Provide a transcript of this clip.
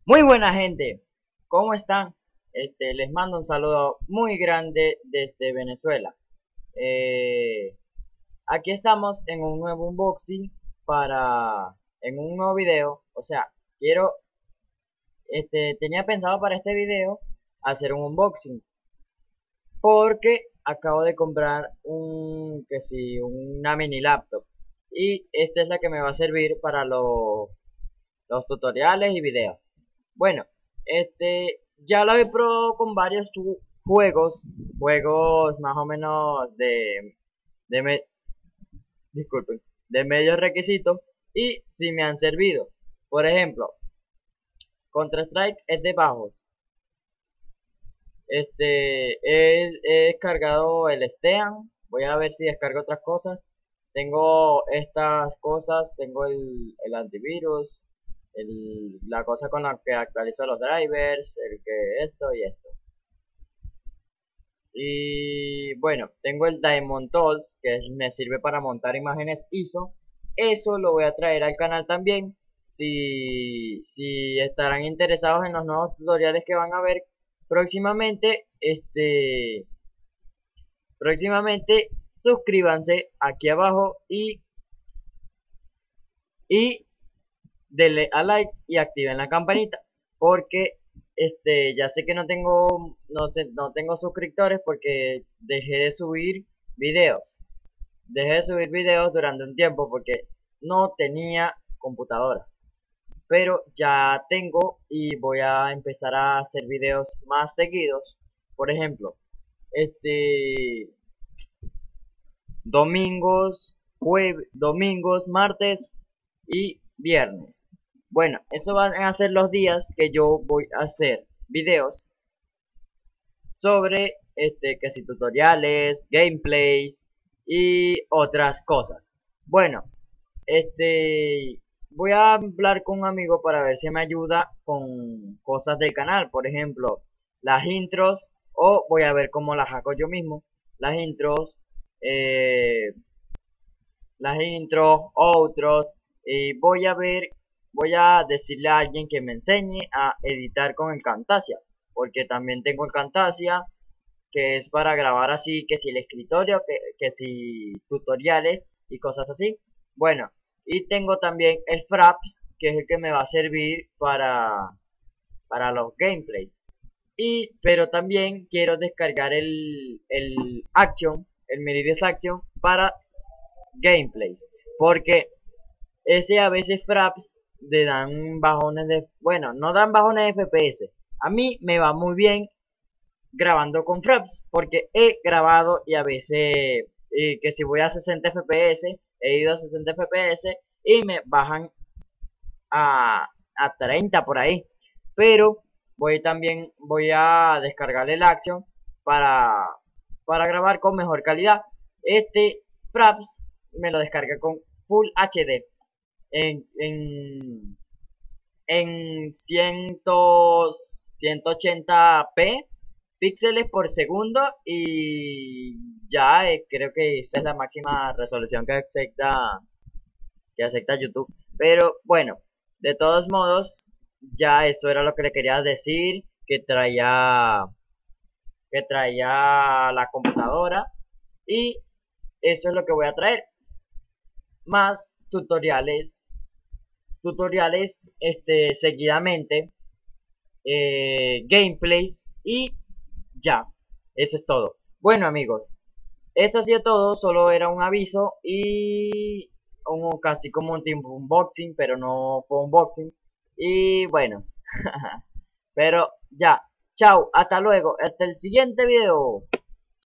Muy buena gente, ¿cómo están? Les mando un saludo muy grande desde Venezuela. Eh, Aquí estamos en un nuevo unboxing en un nuevo video. O sea, tenía pensado para este video hacer un unboxing porque acabo de comprar una mini laptop y esta es la que me va a servir para los tutoriales y videos. Bueno, ya lo he probado con varios juegos más o menos de me- disculpen, de medios requisitos y si me han servido. Por ejemplo, Counter-Strike es de bajos. He descargado el Steam. Voy a ver si descargo otras cosas. Tengo estas cosas, tengo el antivirus, la cosa con la que actualizo los drivers, el que esto y esto. Y bueno, tengo el Diamond Tools, me sirve para montar imágenes ISO. Eso lo voy a traer al canal también. Si estarán interesados en los nuevos tutoriales que van a ver próximamente, próximamente suscríbanse aquí abajo y denle a like y activen la campanita porque ya sé que no tengo suscriptores porque dejé de subir videos durante un tiempo porque no tenía computadora, pero ya tengo y voy a empezar a hacer videos más seguidos. Por ejemplo, este domingos, martes y viernes. Bueno, eso van a ser los días que yo voy a hacer videos sobre que si tutoriales, gameplays y otras cosas. Bueno, voy a hablar con un amigo para ver si me ayuda con cosas del canal, por ejemplo, las intros, o voy a ver cómo las hago yo mismo. Las intros, eh, outros, y voy a decirle a alguien que me enseñe a editar con el Camtasia, porque también tengo el Camtasia, que es para grabar así, que si el escritorio, que si tutoriales y cosas así. Bueno, y tengo también el Fraps, que es el que me va a servir para los gameplays. Pero también quiero descargar el Meridius Action para gameplays. Porque ese a veces Fraps le dan bajones bueno, no dan bajones de FPS. A mí me va muy bien grabando con Fraps, porque he grabado y a veces que si voy a 60 FPS, he ido a 60 FPS y me bajan a 30 por ahí. Pero voy a descargar el Action para, para grabar con mejor calidad. Este Fraps me lo descarga con Full HD en, en, en 180p píxeles por segundo y ya creo que esa es la máxima resolución que acepta YouTube. Pero bueno, de todos modos, ya eso era lo que le quería decir, que traía la computadora y eso es lo que voy a traer. Más tutoriales seguidamente, gameplays y ya, eso es todo. Bueno amigos, esto ha sido todo, solo era un aviso y casi como un tipo unboxing, pero no fue unboxing. Y bueno, pero ya, chao, hasta luego, hasta el siguiente video.